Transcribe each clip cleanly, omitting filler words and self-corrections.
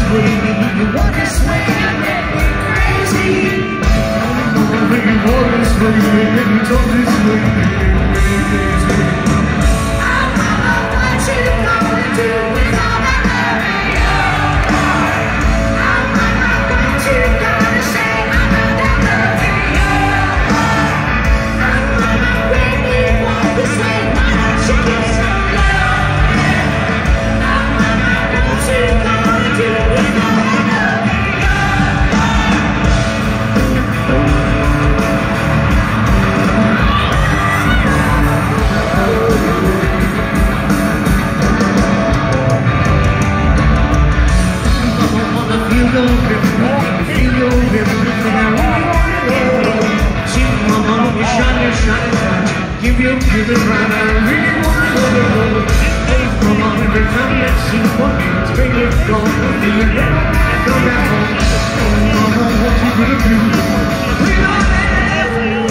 way, you walk this way, you make me crazy. When you walk this way, when you talk this way, you make me crazy. I wonder what you gonna do with all that loving you. I wonder what you gonna say about that loving you. I wonder when you walk this way, why don't you get some love? I wonder what you gonna do with all that loving you. Give you the right, I really want to go. Hey, come on, every time let's see what it's bring it gone. Do you never go back home? Oh, mama, what you gonna do? We don't have you.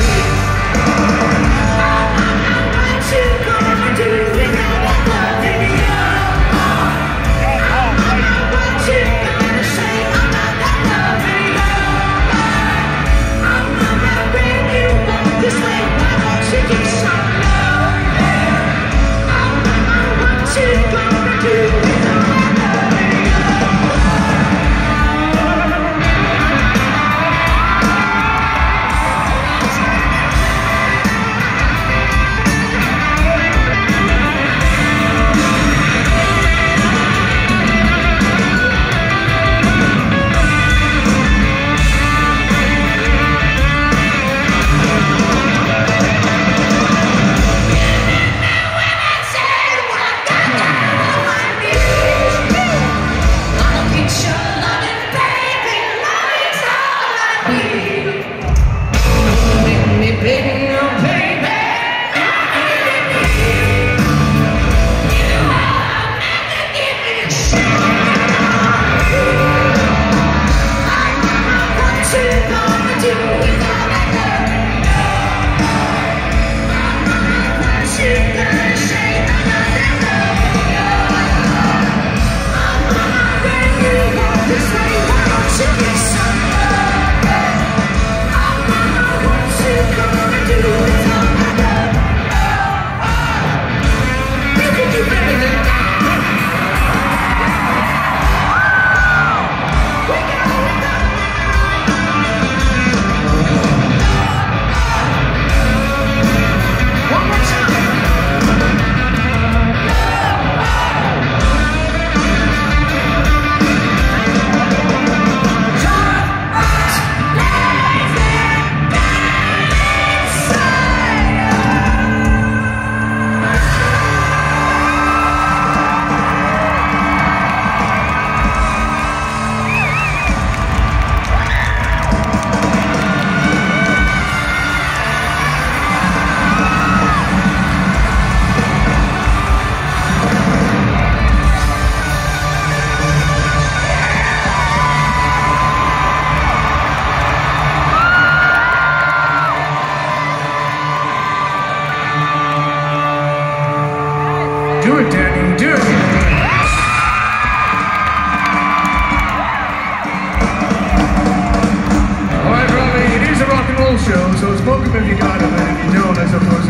I wonder what you gonna do without that loving you. I wonder what you gonna say about that loving you. I wonder when you walk this way, why don't you get some love? I wonder what you gonna do without that loving you. Do it, Danny, do it! Alright, Robbie, it is a rock and roll show, so smoke 'em if you got 'em, and if you don't, I suppose